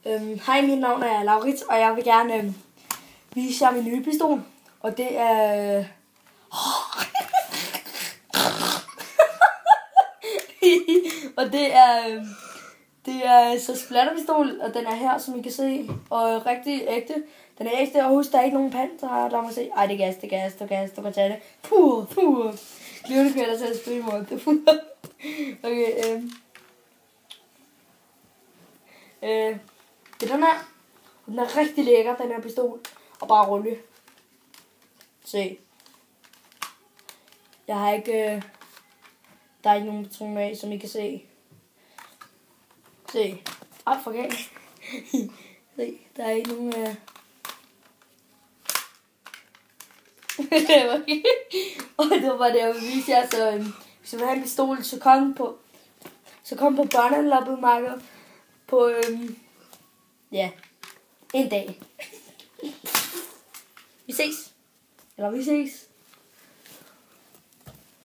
Hej, mit navn er Laurits, og jeg vil gerne vise jer min nye pistol. Og det er... og det er så splatterpistol, og den er her, som I kan se, og rigtig ægte. Den er ægte, og husk, der er ikke nogen pant, der må se. Ej, det er gas, du kan tage det. Puh. Glivende kvæler til at spille imod det. Okay, det er den her. Den er rigtig lækker, den her pistol. Og bare rulle. Se. Jeg har ikke... der er ikke nogen patroner af, som I kan se. Se. For galt. Se, der er ikke nogen... Og det var bare det, jeg ville vise jer. Så hvis I vil have en pistol, så kom på børnehandlermarkedet på... en dag. Vi ses.